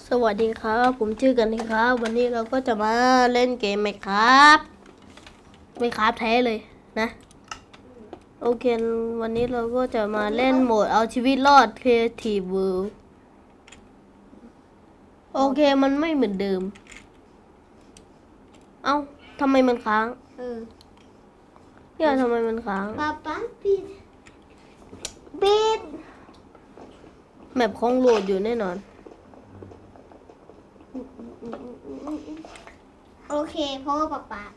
สวัสดีครับผมชื่อกันครับวันนี้เราก็จะมาเล่นเกมไหมครับไม่ครับแท้เลยนะโอเควันนี้เราก็จะมาเล่นโหมดเอาชีวิตรอด Creative World โอเคมันไม่เหมือนเดิมเอ้าทำไมมันค้างเนี่ยทำไมมันค้างป๊าปิดแมปคงโหลดอยู่แน่นอนโอเคเพราะว่าป๊า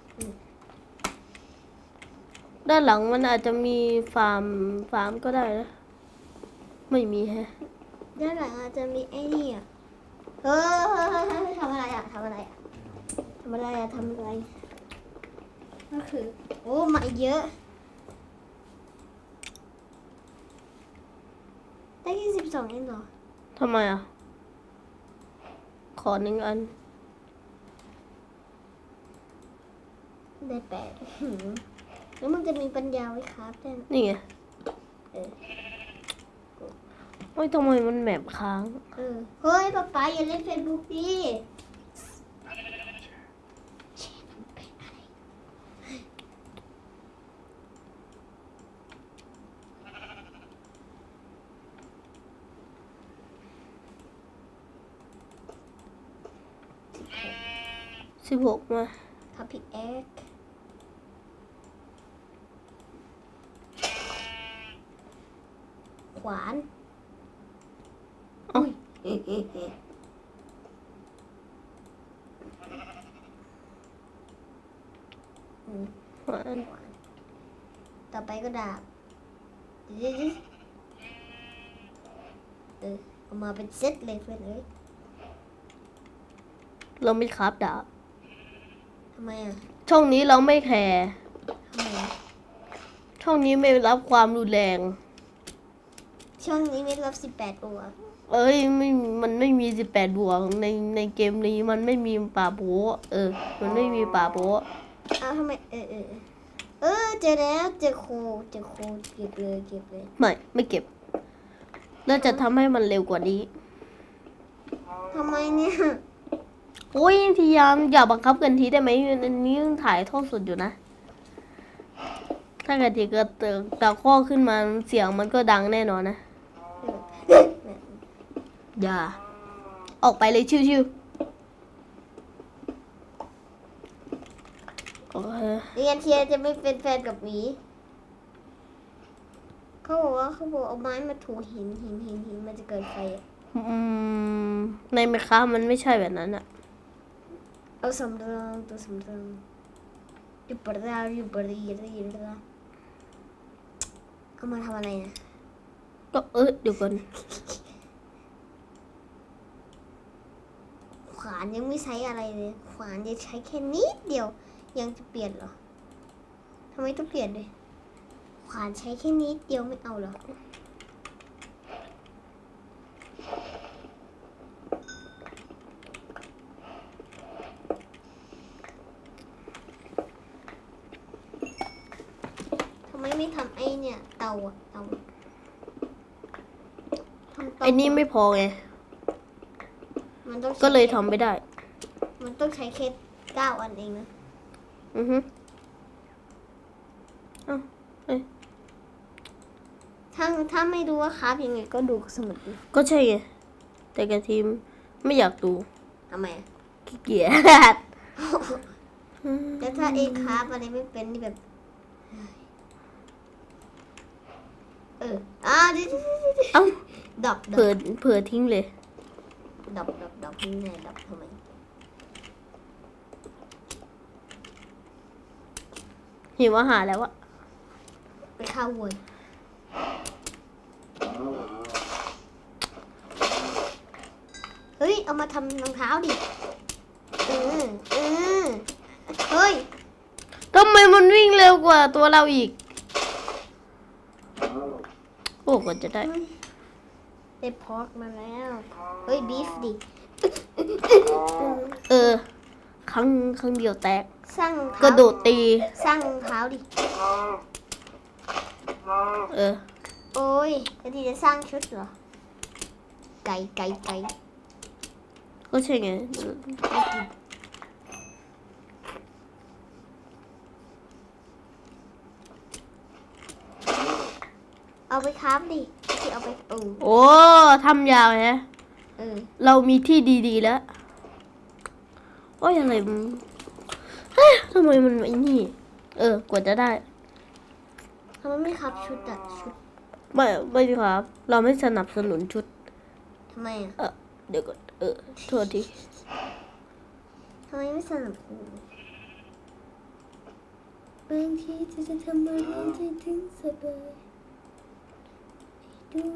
ด้านหลังมันอาจจะมีฟาร์มก็ได้นะไม่มีแฮะด้านหลังอาจจะมีไอ้นี่อ่ะทำอะไรก็คือโอ้มาเยอะได้แค่12เองเหรอทำไมอ่ะขอ1 อันได้8แล้วมันจะมีปัญญาไว้ครับนี่ไงโอ้ยทำไมมันแมปค้างเฮ้ยป๊าอย่าเล่นเฟซบุ๊กดิ 16มาทับพิกแอคขวานขวานต่อไปก็ดาบเอามาเป็นเซตเลยเพื่อนเอ้ยเราไม่ครับดาบทำไมอ่ะช่องนี้เราไม่แคร์ทำไมช่องนี้ไม่รับความรุนแรงช่องนี้ไม่รับ18 บวกไม่มันไม่มี18 บวกในเกมนี้มันไม่มีป่าโบมันไม่มีป่าโบทำไมเจอแล้วเจอโคเก็บเลยไม่เก็บน่าจะทำให้มันเร็วกว่านี้ทำไมเนี่ยโอ้ยพยายามอย่าบังคับกันทีได้ไหมอันนี้ถ่ายทอดสดอยู่นะถ้าเกิดที่เกิดตะข้อขึ้นมาเสียงมันก็ดังแน่นอนนะอย่าออกไปเลยชิวๆโอเคเรียนเทียจะไม่เป็นแฟนกับหมีเขาบอกเอาไม้มาถูหินมันจะเกิดไฟในเมคามันไม่ใช่แบบนั้นอะเอาสำรองตัวสำรองอยู่ปะดาเอามาทำอะไรนะก็เดี๋ยวก่อนขวานยังไม่ใช้อะไรเลยขวานจะใช้แค่นิดเดียวยังจะเปลี่ยนเหรอทำไมต้องเปลี่ยนด้วยขวานใช้แค่นิดเดียวไม่เอาเหรอไม่ทำไอ้เนี่ยเตาไอ้นี่ไม่พอไงมันต้องก็เลยทำไม่ได้มันต้องใช้แค่9 อันเองนะถ้าไม่ดูว่าครับยังไงก็ดูสมุดก็ใช่ไงแต่กับทีมไม่อยากดูทำไมขี้เกียจแต่ถ้าเองครับอะไรไม่เป็นนี่แบบดับเผื่อทิ้งเลยดับทิ้งไงดับทำไมหิวอาหารแล้วอะไปข้าววนเฮ้ยเอามาทำรองเท้าดิเฮ้ยทำไมมันวิ่งเร็วกว่าตัวเราอีกโอ้ก็จะได้พอร์กมาแล้วเฮ้ยบีฟดิครั้งเดียวแตกสร้างกระโดดตีสร้างรองเท้าดิโอ้ยจะสร้างชุดเหรอไก่ก็ใช่ไงเอาไปครับดิที่เอาไปโอ้ทำยาวฮะ เรามีที่ดีๆแล้วโอ้ยอะไรมันเฮ้ยทำไมมันไอ้นี่กว่าจะได้ทำไมไม่ครับชุดอะชุดไม่ครับ เราไม่สนับสนุนชุดทำไมอะเดี๋ยวก่อนโทษทีทำไมไม่สนับสนุนบางทีจะทำอะไรที่ถึงสบายดู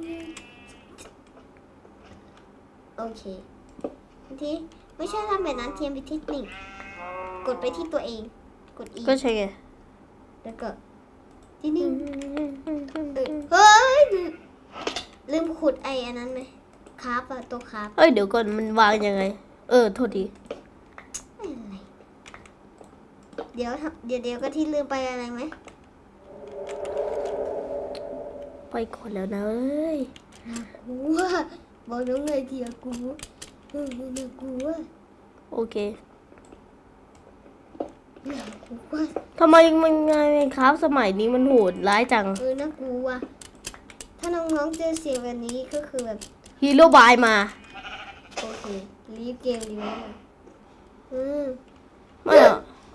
โอเคทีไม่ใช่ทำแบบนั้นเทียมไปที่หนึ่งกดไปที่ตัวเองกด E ก็ใช่ไงแล้วก็ที่นี่เฮ้ยลืมขุดไอ้อันนั้นไหมคาร์บอะตัวคาร์บเอ้ยเดี๋ยวก่อนมันวางยังไง โทษทีอะไรเดี๋ยวก็ที่ลืมไปอะไรไหมไปก่อนแล้วนะเอ้ยกลัวบอกน้องเลยทีอะกลัวน่ากลัวโอเคน่ากลัวทำไมมันไงครับสมัยนี้มันโหดร้ายจังน่ากลัวถ้าน้องๆเจอเสียงแบบนี้ก็คือแบบฮีโร่บายมาโอเครีบเกมดีไหมไม่อะ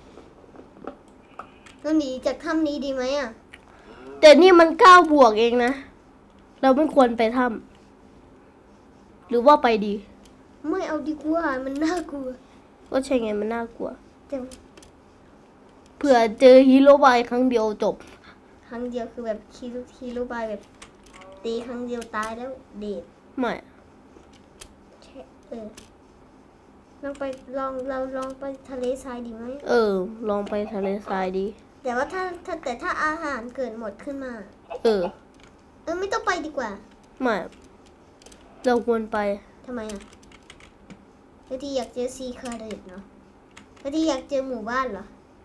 เราหนีจากถ้ำนี้ดีไหมอะแต่นี่มัน9 บวกเองนะ เราไม่ควรไปถ้ำหรือว่าไปดีไม่เอาดีกว่ามันน่ากลัวก็ใช่ไงมันน่ากลัวแต่เผื่อเจอฮีโร่บายครั้งเดียวจบครั้งเดียวคือแบบคีโร่บายแบบตีครั้งเดียวตายแล้วเดทไม่เราลองไปทะเลทรายดีไหมลองไปทะเลทรายดีแต่ว่าถ้าอาหารเกิดหมดขึ้นมา ไม่ต้องไปดีกว่าไม่ เราควรไปทำไมอ่ะพอดีอยากเจอซีคาร์เดตเนาะพอดีอยากเจอหมู่บ้านเหรอ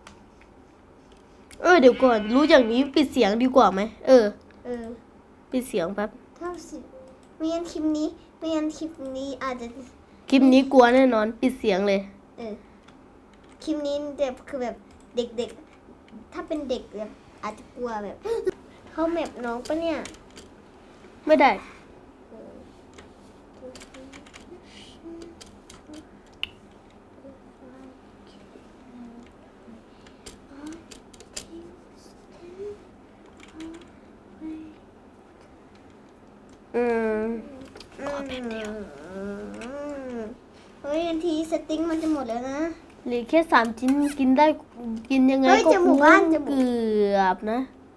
เดี๋ยวก่อน รู้อย่างนี้ปิดเสียงดีกว่าไหมปิดเสียงแป๊บถ้าสิไม่งั้นคลิปนี้อาจจะคลิปนี้กลัวแน่นอน ปิดเสียงเลยคลิปนี้แบบคือแบบเด็กๆถ้าเป็นเด็กแบบอาจจะกลัวแบบ เขาแมปน้องปะเนี่ยไม่ได้เฮ้ยทันทีสติ๊งมันจะหมดแล้วนะเหลือแค่3 ชิ้นกินได้กินยังไงเฮ้ยก็เจอหมู่บ้านเจอหมู่เกือบนะ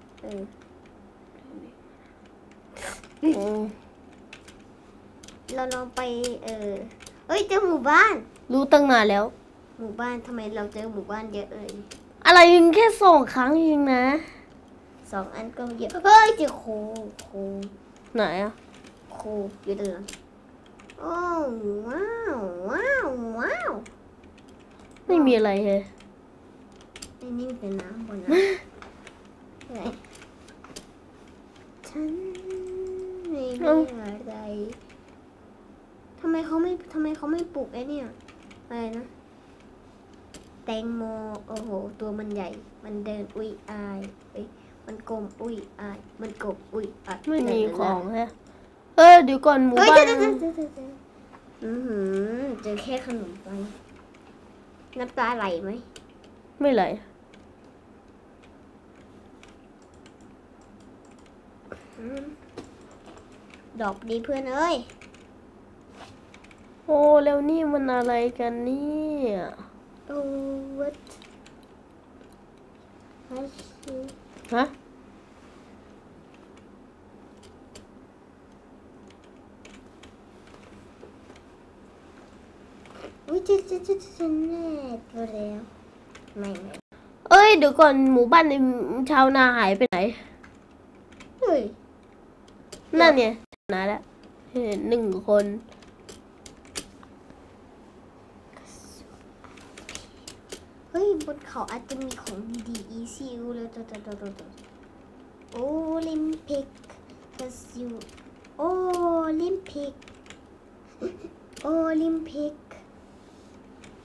เราลองไปเฮ้ยเจอหมู่บ้านรู้ตั้งนานแล้วหมู่บ้านทำไมเราเจอหมู่บ้านเยอะเลยอะไรยังแค่2 ครั้งเองนะ 2 อันก็เยอะเฮ้ยเจอโคไหนอะโคอยู่ด้านหลังโอ้ว้าวไม่มีอะไรเลยไอ้นี่เป็นน้ำบนน้ำอะไรฉันไม่มีอะไรทำไมเขาไม่ปลูกไอ้เนี่ยอะไรนะแตงโมโอ้โหตัวมันใหญ่มันเดินอุ้ยอายมันกลมอุ้ยอายมันกบอุ้ยอายไม่มีของฮะเดี๋ยวก่อนหมู่เฮ้ยบ้านเจอแค่ขนมปังน้ำตาไหลไหมไม่ไหลดอกดีเพื่อนเอ้ยโอ้แล้วนี่มันอะไรกันเนี่ยโอ้วัดฮะอุ้ยจะแน่ตัวแล้วไม่เดี๋ยวก่อนหมู่บ้านในชาวนาหายไปไหนเฮ้ยนั่นเนี่ยชาวนาแล้วเห็น1 คนเฮ้ยบนเขาอาจจะมีของดีๆ ECU เลยตัวโอลิมปิกกัสยูโอลิมปิก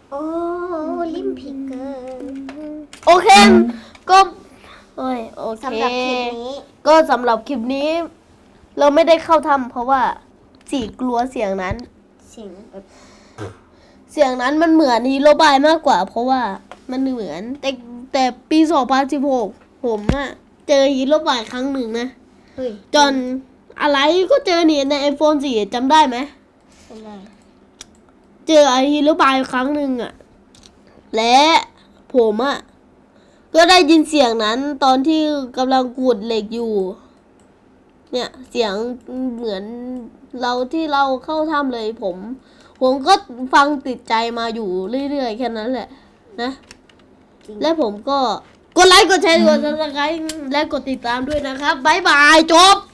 โอ้ลิมพิกเกอร์โอเค ก็โอ้ยโอเคสำหรับคลิปนี้ก็สำหรับคลิปนี้ เราไม่ได้เข้าทำเพราะว่าสี่กลัวเสียงนั้นเสียงแบบเสียงนั้นมันเหมือนฮีโร่บายมากกว่า เพราะว่ามันเหมือนแต่ปี 2016 ผมอะเจอฮีโร่บายครั้งหนึ่งนะเฮ้ยจนอะไรก็เจอเนี่ยใน iPhone 4จำได้ไหมเป็นไรเจอไอฮีโร่บายครั้งหนึ่งอะและผมอะก็ได้ยินเสียงนั้นตอนที่กำลังขูดเหล็กอยู่ เนี่ยเสียงเหมือนเราที่เราเข้าถ้ำเลยผมก็ฟังติดใจมาอยู่เรื่อยๆแค่นั้นแหละนะจริงและผมก็กดไลค์กดแชร์กดซับสไครต์และกดติดตามด้วยนะครับบ๊ายบายจบ